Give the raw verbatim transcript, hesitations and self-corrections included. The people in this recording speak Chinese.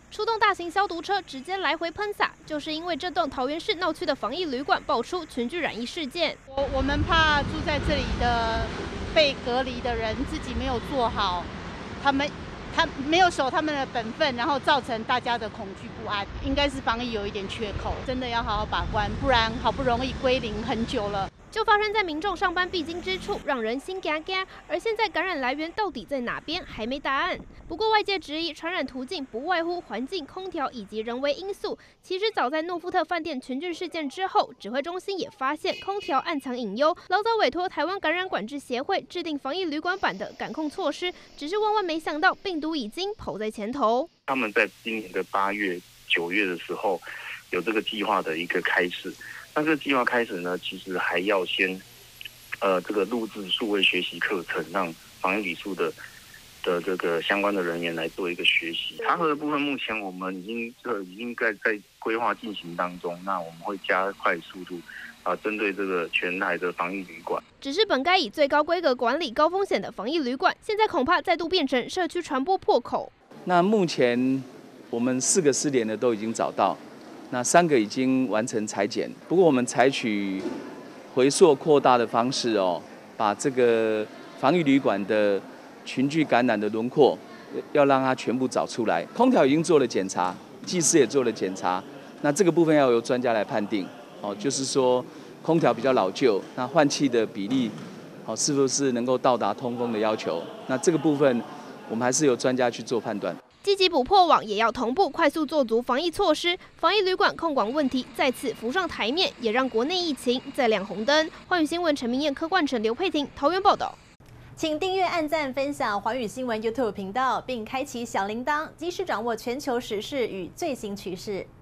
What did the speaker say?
出动大型消毒车直接来回喷洒，就是因为这栋桃园市闹区的防疫旅馆爆出群聚染疫事件。 我我们怕住在这里的被隔离的人自己没有做好，他们他没有守他们的本分，然后造成大家的恐惧不安，应该是防疫有一点缺口，真的要好好把关，不然好不容易归零很久了。 就发生在民众上班必经之处，让人心嘎嘎。而现在感染来源到底在哪边，还没答案。不过外界质疑传染途径不外乎环境、空调以及人为因素。其实早在诺富特饭店群聚事件之后，指挥中心也发现空调暗藏隐忧，老早委托台湾感染管制协会制定防疫旅馆版的感控措施，只是万万没想到病毒已经跑在前头。 他们在今年的八月、九月的时候，有这个计划的一个开始。 那这个计划开始呢，其实还要先，呃，这个录制数位学习课程，让防疫旅宿的的这个相关的人员来做一个学习。查核的部分，目前我们已经这已经在在规划进行当中。那我们会加快速度，啊、呃，针对这个全台的防疫旅馆。 只是本该以最高规格管理高风险的防疫旅馆，现在恐怕再度变成社区传播破口。 那目前我们四个失联的都已经找到。 那三个已经完成裁剪，不过我们采取回溯扩大的方式哦，把这个防疫旅馆的群聚感染的轮廓，要让它全部找出来。空调已经做了检查，技师也做了检查，那这个部分要由专家来判定哦，就是说空调比较老旧，那换气的比例哦是不是能够到达通风的要求？那这个部分我们还是由专家去做判断。 积极补破网，也要同步快速做足防疫措施。防疫旅馆控管问题再次浮上台面，也让国内疫情再亮红灯。寰宇新闻陈明燕、柯冠成、刘佩婷，桃园报道。 请订阅、按赞、分享寰宇新闻 YouTube 频道，并开启小铃铛，及时掌握全球时事与最新趋势。